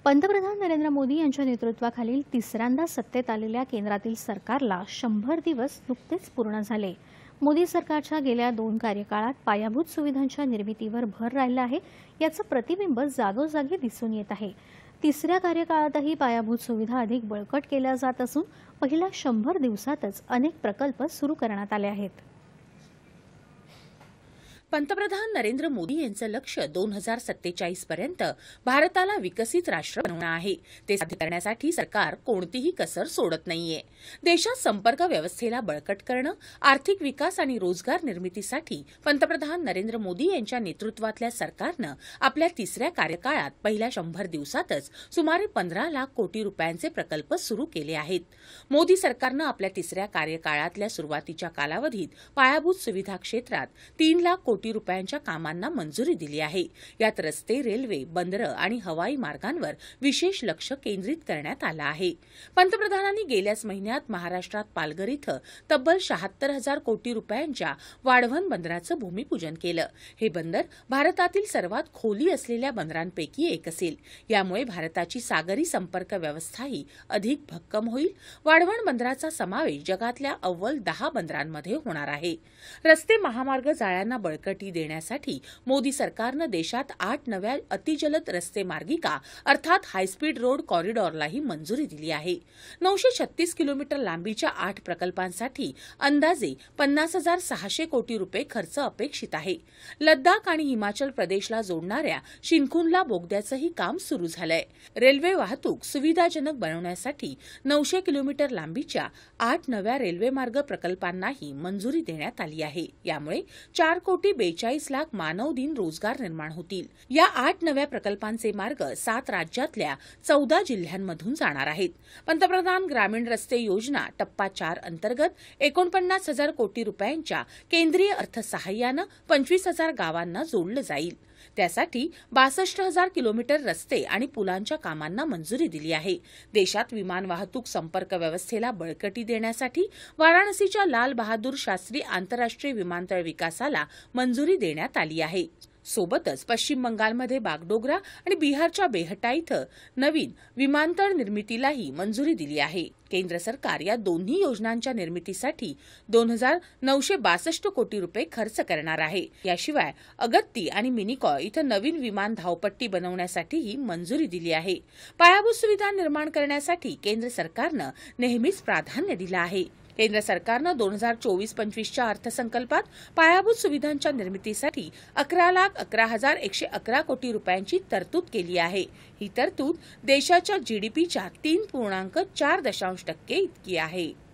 पंतप्रधान नरेंद्र मोदी यांच्या नेतृत्वाखालील तिसऱ्यांदा सत्तेत आलेल्या केंद्रातील सरकारला 100 दिवस नुकतेच पूर्ण झाले। मोदी सरकारच्या गेल्या 2 कार्यकाळात पायाभूत सुविधांच्या निर्मितीवर भर राहिला आहे, याचं प्रतिबिंब जागोजागी दिसून येत आहे। तिसऱ्या कार्यकाळातही पायाभूत सुविधा अधिक बळकट केल्या जात असून पहिल्या 100 दिवसातच अनेक प्रकल्प सुरू करण्यात आले आहेत। पंतप्रधान नरेंद्र मोदी यांचं लक्ष्य 2047 पर्यंत भारताला विकसित राष्ट्र बनवणं आहे। ते साध्य करण्यासाठी सरकार कोणतीही कसर सोडत नाहीये। देशात संपर्क व्यवस्थेला बळकट करणं, आर्थिक विकास आणि रोजगार निर्मितीसाठी पंतप्रधान नरेंद्र मोदी यांच्या नेतृत्वातल्या सरकारनं आपल्या तिसऱ्या कार्यकाळात पहिल्या 100 दिवसातच सुमारे 15 लाख कोटी रुपयांचे प्रकल्प सुरू केले आहेत। मोदी सरकारनं आपल्या तिसऱ्या कार्यकाळातल्या सुरुवातीच्या कालावधीत पायाभूत सुविधा क्षेत्रात 3 लाख कोटी रुपयांच्या कामांना मंजुरी दिली आहे। यात रस्ते, रेल्वे, बंदरं आणि हवाई मार्गांवर विशेष लक्ष केंद्रित करण्यात आलं आहे। पंतप्रधानांनी गेल्याच महिन्यात महाराष्ट्रात पालघर इथं तब्बल 76,000 कोटी रुपयांच्या वाढवण बंदराचं भूमिपूजन केलं। हे बंदर भारतातील सर्वात खोली असलेल्या बंदरांपैकी एक असेल। यामुळे भारताची सागरी संपर्क व्यवस्थाही अधिक भक्कम होईल। वाढवण बंदराचा समावेश जगातल्या अव्वल 10 बंदरांमध्ये होणार आहे। रस्ते, महामार्ग जाळ्यांना बळकटी देण्यासाठी मोदी सरकारनं देशात 8 नव्या अतिजलद रस्ते मार्गिका अर्थात हायस्पीड रोड कॉरिडॉरलाही मंजुरी दिली आहे। 936 किलोमीटर लांबीच्या 8 प्रकल्पांसाठी अंदाजे 50,600 कोटी रुपये खर्च अपेक्षित आहे। लद्दाख आणि हिमाचल प्रदेशला जोडणाऱ्या शिंकुनला बोगद्याचंही काम सुरू झालंय। रेल्वे वाहतूक सुविधाजनक बनवण्यासाठी 900 किलोमीटर लांबीच्या 8 नव्या रेल्वे मार्ग प्रकल्पांनाही मंजुरी देण्यात आली आहे। यामुळे 4,42,00,000 मानव दिन रोजगार निर्माण होतील। या 8 नव्या प्रकल्पांचे मार्ग 7 राज्यातल्या 14 जिल्ह्यांमधून जाणार आहेत। पंतप्रधान ग्रामीण रस्ते योजना टप्पा 4 अंतर्गत 49,000 कोटी रुपयांच्या केंद्रीय अर्थसहाय्यानं 25,000 गावांना जोडलं जाईल। त्यासाठी 62,000 किलोमीटर रस्ते आणि पुलांच्या कामांना मंजुरी दिली आहे। देशात विमान वाहतूक संपर्क व्यवस्थेला बळकटी देण्यासाठी वाराणसीच्या लाल बहादूर शास्त्री आंतरराष्ट्रीय विमानतळ विकासाला मंजुरी देण्यात आली आहे। सोबतच पश्चिम बंगालमध्ये बागडोगरा आणि बिहारच्या बेहटा इथं नवीन विमानतळ निर्मितीलाही मंजुरी दिली आहे। केंद्र सरकार या दोन्ही योजनांच्या निर्मितीसाठी 2,962 कोटी रुपये खर्च करणार आहे। याशिवाय अगत्ती आणि मिनिकॉय इथं नवीन विमान धावपट्टी बनवण्यासाठीही मंजुरी दिली आहे। पायाभूत सुविधा निर्माण करण्यासाठी केंद्र सरकारनं नेहमीच प्राधान्य दिलं आहे। केंद्र सरकारनं 2024-25च्या अर्थसंकल्पात पायाभूत सुविधांच्या निर्मितीसाठी 11,11,111 कोटी रुपयांची तरतूद केली आहे। ही तरतूद देशाच्या जीडीपीच्या 3.4% इतकी आहे।